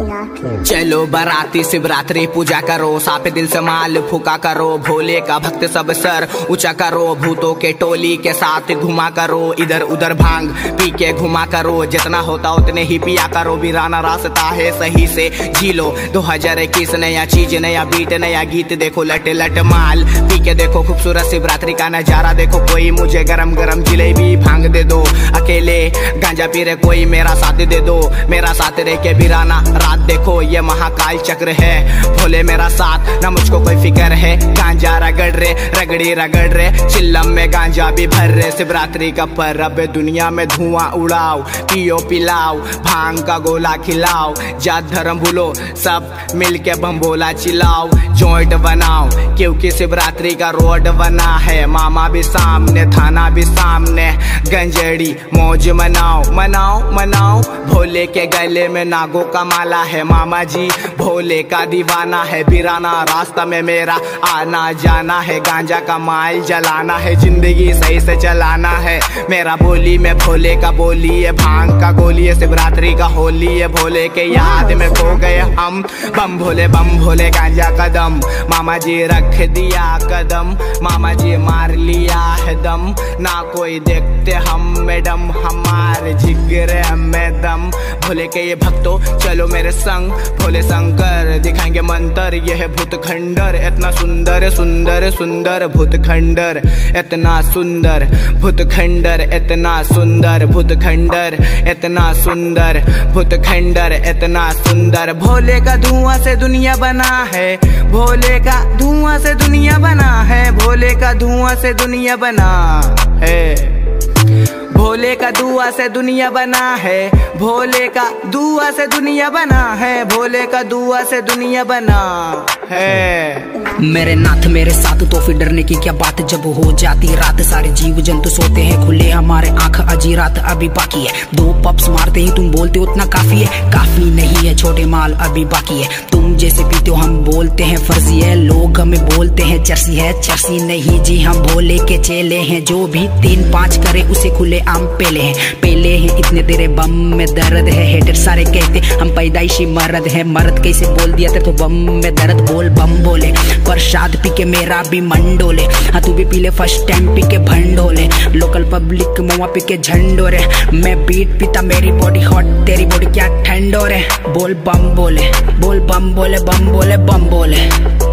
चलो बाराती शिवरात्रि पूजा करो, साफ दिल से माल फूका करो, भोले का भक्त सब सर ऊंचा करो, भूतों के टोली के साथ घुमा करो, इधर उधर भांग पी के घुमा करो, जितना होता उतने ही पिया करो, वीराना रास्ता है सही से जी लो। 2021 नया चीज, नया बीट, नया गीत, देखो लट लट माल पी के देखो, खूबसूरत शिवरात्रि का नजारा देखो, कोई मुझे गरम गरम जिलेबी भांग दे दो, अकेले गांजा पी रहे कोई मेरा साथ दे दो, मेरा साथ रह के वीराना रात देखो, ये महाकाल चक्र है, भोले मेरा साथ ना मुझको कोई फिक्र है, गांजा रगड़ रे रगड़ी रगड़ रे, चिल्लम में गांजा भी भर रे, शिवरात्रि का पर्व दुनिया में धुआं उड़ाओ, पियो पिलाओ भांग का गोला खिलाओ, जात धर्म भूलो सब मिलके बम्बोला चिल्लाओ, जॉइंट बनाओ क्योंकि शिवरात्रि का रोड बना है, मामा भी सामने थाना भी सामने, गंजेड़ी मौज मनाओ मनाओ मनाओ, भोले के गले में नागों का माला है, मामा जी भोले का दीवाना है, वीराना रास्ता में मेरा आना जाना है, गांजा का माल जलाना है, जिंदगी सही से चलाना है, मेरा बोली में भोले का बोली है, भांग का गोली है, शिवरात्रि का होली है, भोले के याद में खो गए हम, बम भोले गांजा कदम, मामा जी रख दिया कदम, मामा जी मार लिया है दम, ना कोई देखते हम मैडम, हमारे जिगरे में दम, भोले के ये भक्तों चलो मेरे संग, भोले शंकर दिखाएंगे मंत्र, यह है भूत खंडर, इतना सुंदर सुंदर सुंदर भूत खंडर, इतना सुंदर भूत खंडर, इतना सुंदर भूत खंडर, इतना सुंदर भूत खंडर, इतना सुंदर, भोले का धुआं से दुनिया बना है, भोले का धुआं से दुनिया बना है, भोले का धुआं से दुनिया बना है, भोले का दुआ से दुनिया बना है, भोले का दुआ से दुनिया बना है, भोले का दुआ से दुनिया बना है। मेरे नाथ मेरे साथ तो फिर डरने की क्या बात, जब हो जाती रात सारे जीव जंतु सोते हैं खुले, हमारे आंख अजी रात अभी बाकी है, 2 पप्स मारते ही तुम बोलते हो उतना काफी है, काफी नहीं है छोटे माल अभी बाकी है, तुम जैसे पीते हो हम बोलते हैं फर्जी है, लोग हमें बोलते हैं चर्सी है, चर्सी नहीं जी हम भोले के चेले हैं, जो भी 3-5 करे उसे खुले आम पेले हैं इतने तेरे बम में दर्द है, हेटर सारे कहते हम पैदाइशी मर्द है, मर्द कैसे बोल दिया तेरे तो बम में दर्द, बोल बम बोले, प्रसाद पी के मेरा भी मंडोले, हाँ तू भी पी ले फर्स्ट टाइम पी के भंडोले, लोकल पब्लिक मुआ पी के झंडोरे, मैं बीट पीता मेरी बॉडी हॉट तेरी बॉडी क्या ठंडोरे, बोल बम बोले बोल बम बोले बम बोले बम बोले।